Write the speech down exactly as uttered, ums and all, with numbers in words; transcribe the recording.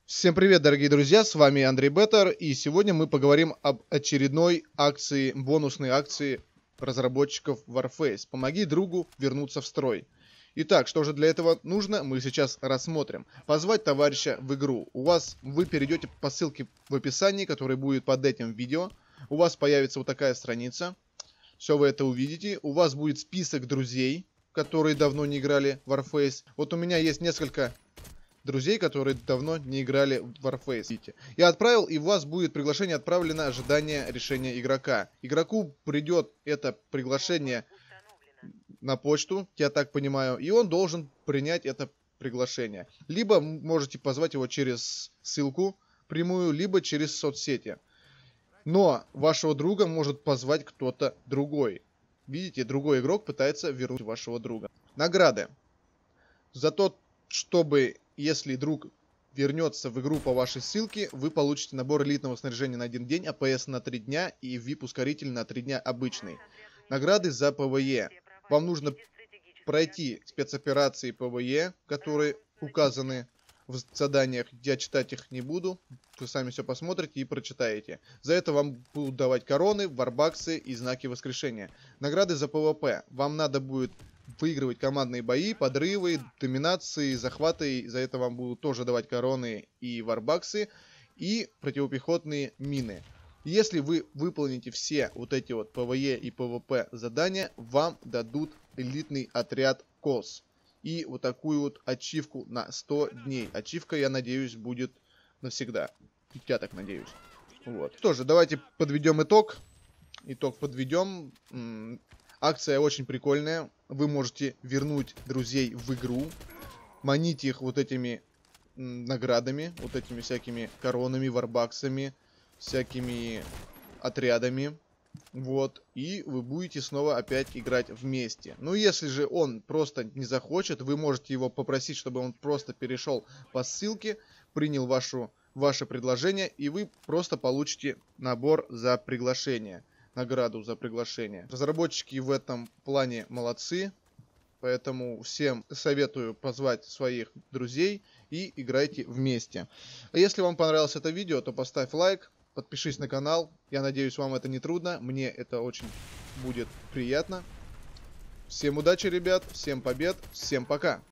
Всем привет, дорогие друзья, с вами Андрей Беттер, и сегодня мы поговорим об очередной акции, бонусной акции разработчиков Warface. Помоги другу вернуться в строй. Итак, что же для этого нужно, мы сейчас рассмотрим. Позвать товарища в игру. У вас, вы перейдете по ссылке в описании, которая будет под этим видео. У вас появится вот такая страница. Все вы это увидите. У вас будет список друзей, которые давно не играли в Warface. Вот у меня есть несколько друзей, которые давно не играли в Warface. Я отправил, и у вас будет приглашение отправлено, ожидание решения игрока. Игроку придет это приглашение на почту, я так понимаю, и он должен принять это приглашение. Либо можете позвать его через ссылку прямую, либо через соцсети. Но вашего друга может позвать кто-то другой. Видите, другой игрок пытается вернуть вашего друга. Награды. За то, чтобы, если друг вернется в игру по вашей ссылке, вы получите набор элитного снаряжения на один день, АПС на три дня и ви ай пи-ускоритель на три дня обычный. Награды за ПВЕ. Вам нужно пройти спецоперации ПВЕ, которые указаны в заданиях. Я читать их не буду. Вы сами все посмотрите и прочитаете. За это вам будут давать короны, варбаксы и знаки воскрешения. Награды за ПВП. Вам надо будет выигрывать командные бои, подрывы, доминации, захваты. За это вам будут тоже давать короны и варбаксы. И противопехотные мины. Если вы выполните все вот эти вот ПВЕ и ПВП задания, вам дадут элитный отряд КОС. И вот такую вот ачивку на сто дней. Ачивка, я надеюсь, будет навсегда. Я так надеюсь. Вот. Что же, давайте подведем итог. Итог подведем. Акция очень прикольная. Вы можете вернуть друзей в игру. Манить их вот этими наградами. Вот этими всякими коронами, варбаксами. Всякими отрядами. Вот. И вы будете снова опять играть вместе. Ну, если же он просто не захочет, вы можете его попросить, чтобы он просто перешел по ссылке, принял вашу, ваше предложение, и вы просто получите набор за приглашение. Награду за приглашение. Разработчики в этом плане молодцы. Поэтому всем советую позвать своих друзей и играйте вместе. А если вам понравилось это видео, то поставь лайк. Подпишись на канал. Я надеюсь, вам это не трудно. Мне это очень будет приятно. Всем удачи, ребят. Всем побед. Всем пока.